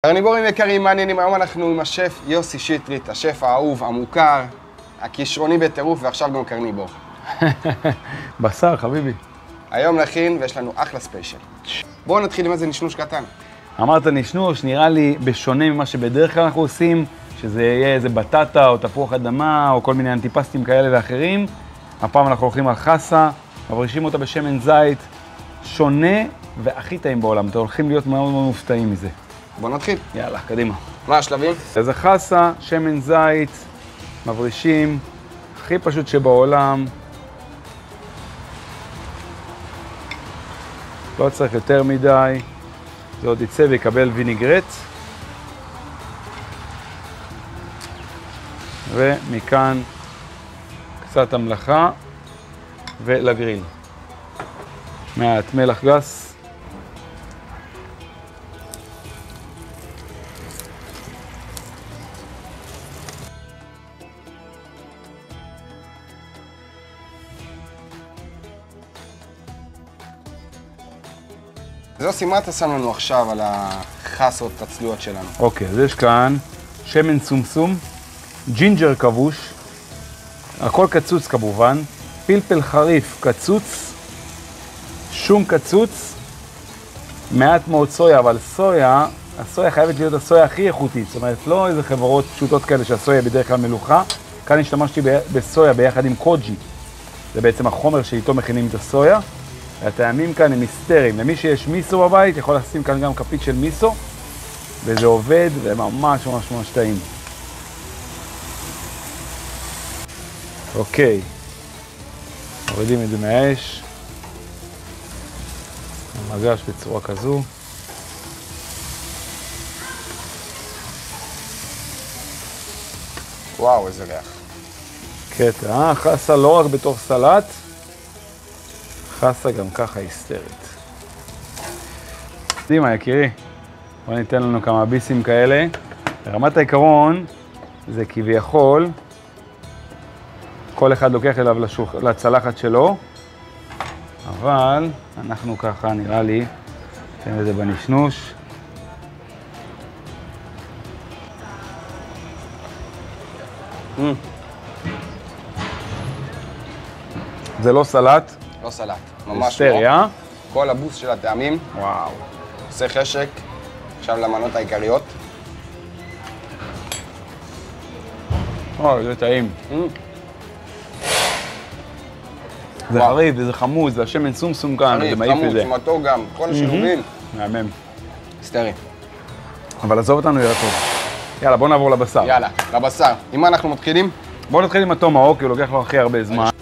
קרניבורים יקרים, מעניינים, היום אנחנו עם השף יוסי שטרית, השף האהוב, המוכר, הכישרוני בטירוף, ועכשיו גם קרניבור. בשר, חביבי. היום נכין, ויש לנו אחלה ספיישל. בואו נתחיל עם איזה נשנוש קטן. אמרת נשנוש, נראה לי בשונה ממה שבדרך כלל אנחנו עושים, שזה יהיה איזה בטטה או תפוח אדמה או כל מיני אנטיפסטים כאלה ואחרים. הפעם אנחנו הולכים על חסה, מברישים אותה בשמן זית, שונה והכי טעים בעולם. אתם הולכים להיות מאוד מאוד מופתעים מזה. בואו נתחיל. יאללה, קדימה. מה השלבים? איזה חסה, שמן זית, מברישים, הכי פשוט שבעולם. לא צריך יותר מדי, זה עוד יצא ויקבל ויניגרט. ומכאן קצת המלחה ולגריל. מעט מלח גס. יוסי, מה אתה שם לנו עכשיו על החסות הצלויות שלנו? אוקיי, אז יש כאן שמן סומסום, ג'ינג'ר כבוש, הכל קצוץ כמובן, פלפל חריף קצוץ, שום קצוץ, מעט מאוד סויה, אבל סויה, הסויה חייבת להיות הסויה הכי איכותית, זאת אומרת לא איזה חברות פשוטות כאלה שהסויה בדרך כלל מלוכה. כאן השתמשתי בסויה ביחד עם קוג'י, זה בעצם החומר שאיתו מכינים את הסויה. הטעמים כאן הם היסטריים. למי שיש מיסו בבית, יכול לשים כאן גם כפית של מיסו, וזה עובד, וממש ממש ממש טעים. אוקיי, מורידים את זה מהאש, המגש בצורה כזו. וואו, איזה ריח. קטע, חסה לא רק בתוך סלט, חסה גם ככה היסטרית. קדימה, יקירי. בוא ניתן לנו כמה ביסים כאלה. ברמת העיקרון, זה כביכול, כל אחד לוקח אליו לצלחת שלו, אבל אנחנו ככה, נראה לי, ניתן לזה בנשנוש. זה לא סלט. לא סלט, ממש היסטריה. לא. כל הבוס של הטעמים. וואו. עושה חשק. עכשיו למנות העיקריות. אוי, זה טעים. זה חריף, זה חמוד, זה השמן סומסום כאן, זה מעיף את זה. חמוד, צמתו גם, כל השילובים. מהמם. היסטרי. אבל עזוב אותנו ירקות. יאללה, בוא נעבור לבשר. יאללה, לבשר. עם מה אנחנו מתחילים? בוא נתחיל עם הטומהוק, כי הוא לוקח לו הכי הרבה זמן.